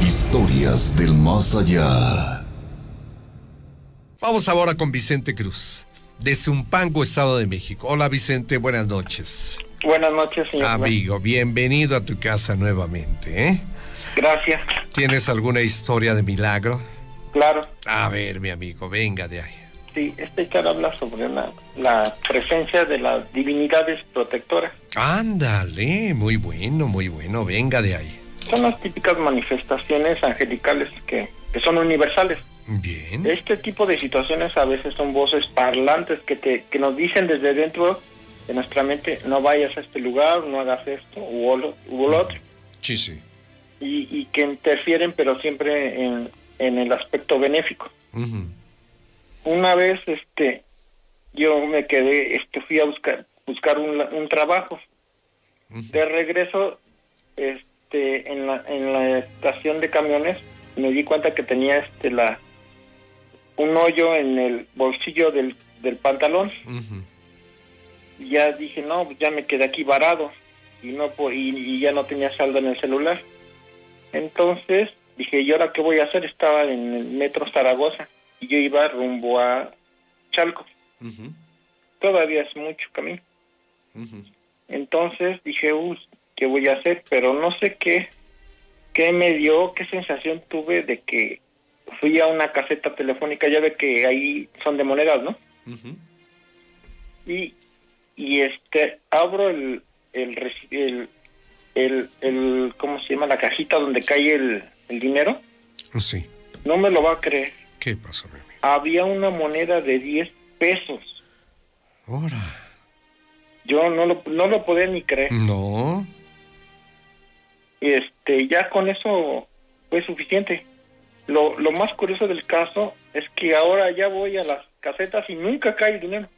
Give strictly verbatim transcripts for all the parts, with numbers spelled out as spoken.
Historias del más allá. Vamos ahora con Vicente Cruz, de Zumpango, Estado de México. Hola Vicente, buenas noches. Buenas noches, señor. Amigo, bienvenido a tu casa nuevamente, ¿eh? Gracias. ¿Tienes alguna historia de milagro? Claro. A ver, mi amigo, venga de ahí. Sí, esta historia habla sobre una, la presencia de las divinidades protectoras. Ándale, muy bueno, muy bueno, venga de ahí. Son las típicas manifestaciones angelicales que, que son universales. Bien. Este tipo de situaciones a veces son voces parlantes que te que nos dicen desde dentro de nuestra mente: no vayas a este lugar, no hagas esto u lo, u lo otro. Sí, sí. Y, y que interfieren, pero siempre en, en el aspecto benéfico. Uh-huh. Una vez, este, yo me quedé, este, fui a buscar buscar un, un trabajo. Uh-huh. De regreso, este, en la en la estación de camiones me di cuenta que tenía, este, la un hoyo en el bolsillo del, del pantalón. Uh-huh. Y ya dije, no, ya me quedé aquí varado y no y, y ya no tenía saldo en el celular. Entonces dije, ¿y ahora qué voy a hacer? Estaba en el metro Zaragoza y yo iba rumbo a Chalco. Uh-huh. Todavía es mucho camino. Uh-huh. Entonces dije, uy, ¿qué voy a hacer? Pero no sé qué, qué me dio, qué sensación tuve de que fui a una caseta telefónica. Ya ve que ahí son de monedas, ¿no? Uh-huh. Y, y este, abro el, el, el, el, el, ¿cómo se llama? La cajita donde cae el, el dinero. Sí. No me lo va a creer. ¿Qué pasó, mi amigo? Había una moneda de diez pesos. Ahora. Yo no lo, no lo podía ni creer. No. Este, ya con eso fue suficiente. Lo, lo más curioso del caso es que ahora ya voy a las casetas y nunca cae el dinero.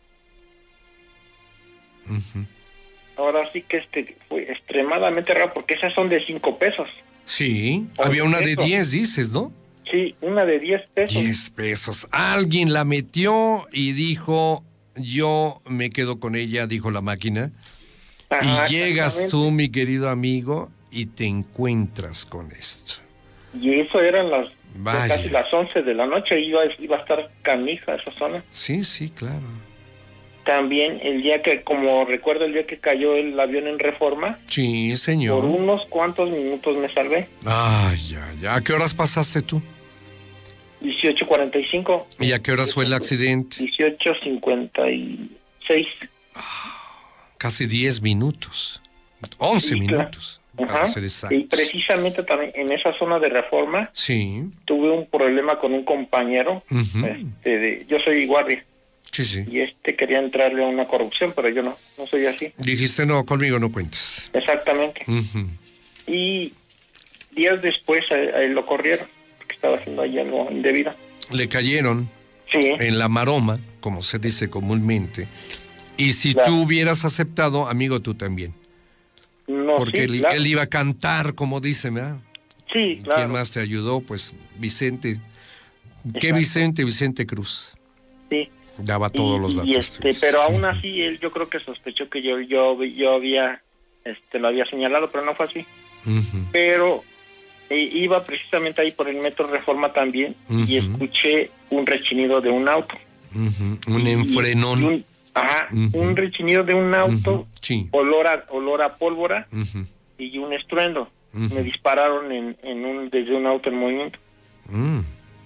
Uh-huh. Ahora sí que este fue extremadamente raro, porque esas son de cinco pesos. Sí, había una de diez, dices, ¿no? Sí, una de diez pesos. diez pesos. Alguien la metió y dijo, yo me quedo con ella, dijo la máquina. Ajá, y llegas tú, mi querido amigo, y te encuentras con esto. Y eso eran las casi las once de la noche, iba, iba a estar canija esa zona. Sí, sí, claro. También el día que, como recuerdo el día que cayó el avión en Reforma. Sí, señor. Por unos cuantos minutos me salvé. Ay, ya, ya. ¿A qué horas pasaste tú? dieciocho cuarenta y cinco. ¿Y a qué horas fue el accidente? dieciocho cincuenta y seis. Oh, casi diez minutos. once sí, minutos. Claro. Para ser exactos. Y precisamente también en esa zona de Reforma. Sí. Tuve un problema con un compañero. Uh-huh. este, de, yo soy guardia. Sí, sí. Y este quería entrarle a una corrupción, pero yo no, no soy así. Dijiste, no, conmigo no cuentes. Exactamente. Uh-huh. Y días después a, a él lo corrieron, porque estaba haciendo ahí algo indebido. Le cayeron. Sí. En la maroma, como se dice comúnmente. Y si claro. tú hubieras aceptado, amigo, tú también. No, porque sí, él, claro. él iba a cantar, como dicen, ¿verdad? Sí, claro. ¿Quién más te ayudó? Pues Vicente. ¿Qué Exacto. Vicente? Vicente Cruz. Sí. Daba todos y, los datos. Y este, pero aún así, él yo creo que sospechó que yo yo yo había, este, lo había señalado, pero no fue así. Uh-huh. Pero eh, iba precisamente ahí por el metro Reforma también, uh-huh. y escuché un rechinido de un auto. Uh-huh. Un enfrenón. Y un, ajá, uh-huh. un rechinido de un auto, uh-huh. sí. olor a olor a pólvora, uh-huh. y un estruendo. Uh-huh. Me dispararon en, en un desde un auto en movimiento. Uh-huh.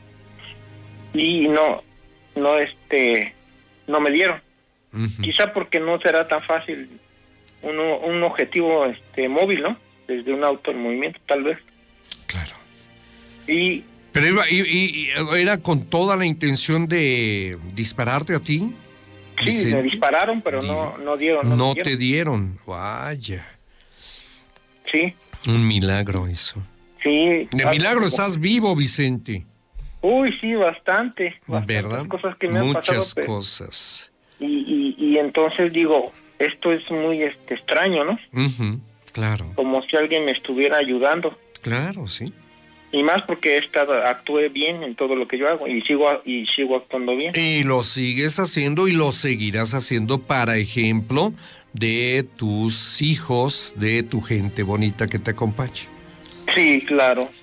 Y no no este no me dieron. Uh-huh. Quizá porque no será tan fácil un, un objetivo este móvil, ¿no? Desde un auto en movimiento, tal vez. Claro. Y pero iba y, y, y era con toda la intención de dispararte a ti. Sí, Vicente. me dispararon, pero Di- no no dieron. No, no dieron. te dieron. Vaya. Sí. Un milagro eso. Sí. De milagro estás vivo, Vicente. Uy, sí, bastante. ¿Verdad? Cosas que me Muchas han pasado, cosas. Y, y, y entonces digo, esto es muy este extraño, ¿no? Uh-huh, claro. Como si alguien me estuviera ayudando. Claro, sí. Y más porque he estado, actué bien en todo lo que yo hago y sigo y sigo actuando bien. Y lo sigues haciendo y lo seguirás haciendo para ejemplo de tus hijos, de tu gente bonita que te acompaña. Sí, claro.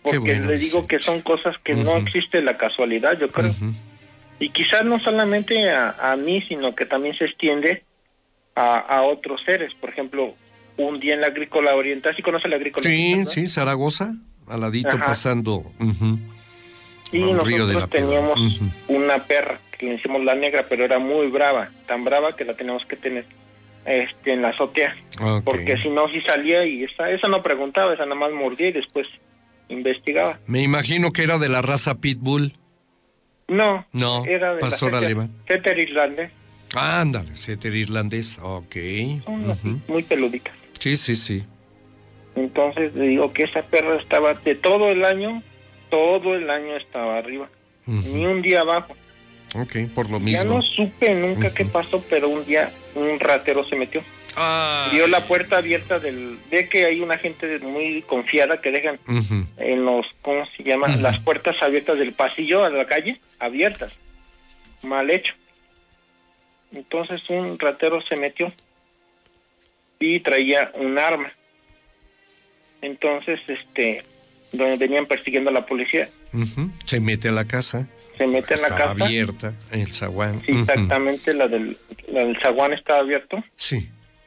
Porque bueno, le digo Vicente. que son cosas que Uh-huh. no existe la casualidad, yo creo. Uh-huh. Y quizás no solamente a, a mí, sino que también se extiende a, a otros seres. Por ejemplo, un día en la Agrícola Oriental, ¿sí conoce la Agrícola Sí, Oriental? sí, Zaragoza, al ladito, Ajá. pasando. Uh-huh. Y Al nosotros río de la Piedra. teníamos Uh-huh. una perra que le decimos la negra, pero era muy brava, tan brava que la teníamos que tener este en la azotea, Ok. porque si no, si salía y esa, esa no preguntaba, esa nada más mordía y después investigaba. Me imagino que era de la raza Pitbull. No, No, era de pastor la setter- alemán. setter irlandés, Ándale, setter irlandés. Ok. son así, Uh-huh. muy peluditas. Sí, sí, sí. Entonces le digo que esa perra estaba de todo el año, todo el año estaba arriba, Uh-huh. ni un día abajo. Ok, por lo Ya mismo. no supe nunca Ujú. qué pasó, pero un día un ratero se metió. Ay. Vio la puerta abierta del... Ve que hay una gente muy confiada que dejan Ujú. en los... ¿Cómo se llama? Ujú. Las puertas abiertas del pasillo a la calle, abiertas. Mal hecho. Entonces un ratero se metió y traía un arma. Entonces, este... donde venían persiguiendo a la policía, Ujú. Se mete a la casa. se mete en la Estaba casa. abierta, el zaguán. Sí, Ujú. exactamente, la del, la del zaguán estaba abierto. Sí.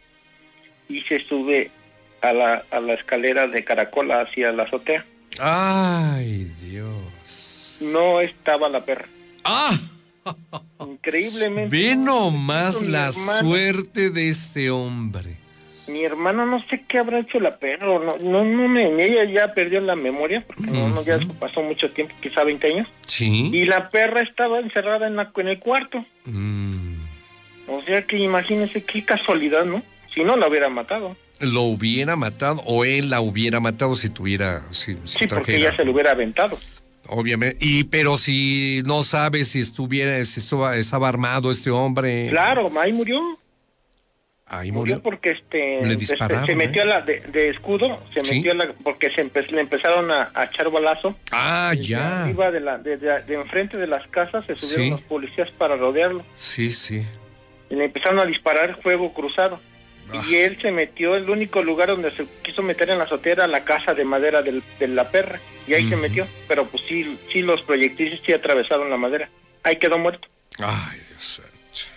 Y se sube a la, a la escalera de caracol hacia la azotea. Ay, Dios. No estaba la perra. ¡Ah! Increíblemente. Ve nomás Mi la hermano- suerte de este hombre. Mi hermano no sé qué habrá hecho la perra. o No, no, no me, ella ya perdió la memoria porque no, no, ya Ujú. pasó mucho tiempo, quizá veinte años. Sí. Y la perra estaba encerrada en, la, en el cuarto. Mm. O sea que imagínense qué casualidad, ¿no? Si no, la hubiera matado. Lo hubiera matado o él la hubiera matado si tuviera. Si, si Sí, porque trajera. ella se lo hubiera aventado. Obviamente. Y pero si no sabe si estuviera, si estaba, estaba armado este hombre. Claro, ahí murió. Ahí Murió murió. porque este, Le este, dispararon, se metió ¿eh? a la de, de escudo, se Sí. metió a la, porque se empe- le empezaron a, a echar balazo. Ah, Desde ya. arriba de, la, de, de- de enfrente de las casas se subieron Sí. los policías para rodearlo. Sí, sí. Y le empezaron a disparar fuego cruzado. Ah. Y él se metió, el único lugar donde se quiso meter en la azotea era la casa de madera del, de la perra. Y ahí se Ujú. metió. Pero pues sí, sí los proyectiles sí atravesaron la madera. Ahí quedó muerto. Ay, Dios santo.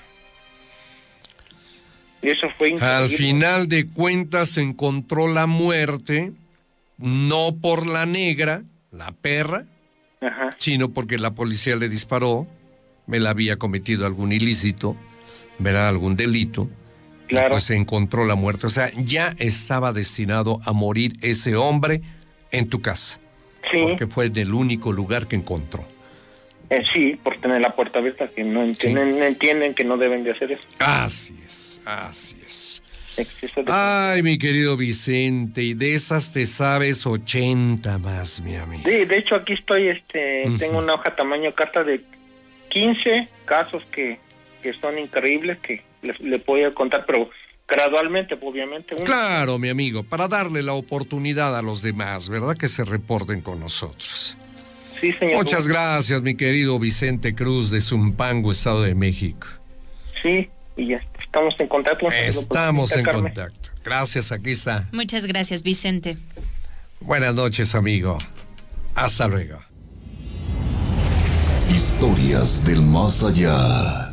Y eso fue increíble. Al final de cuentas se encontró la muerte, no por la negra, la perra, Ajá. sino porque la policía le disparó, él había cometido algún ilícito, verá, algún delito, y Claro. pues se encontró la muerte. O sea, ya estaba destinado a morir ese hombre en tu casa, Sí. porque fue el único lugar que encontró. Eh, sí, por tener la puerta abierta, que no entienden, no entienden que no deben de hacer eso. Así es, así es. Exceso de- Ay, mi querido Vicente, y de esas te sabes ochenta más, mi amigo. Sí, de hecho aquí estoy, este, Ujú. tengo una hoja tamaño carta de quince casos que, que son increíbles, que le, le puedo contar, pero gradualmente, obviamente. Uno, Claro, mi amigo, para darle la oportunidad a los demás, ¿verdad? Que se reporten con nosotros. sí, señor. Muchas gracias, mi querido Vicente Cruz de Zumpango, Estado de México. Sí, y ya estamos en contacto. Estamos en Carmen. contacto. Gracias, aquí está. Muchas gracias, Vicente. Buenas noches, amigo. Hasta luego. Historias del más allá.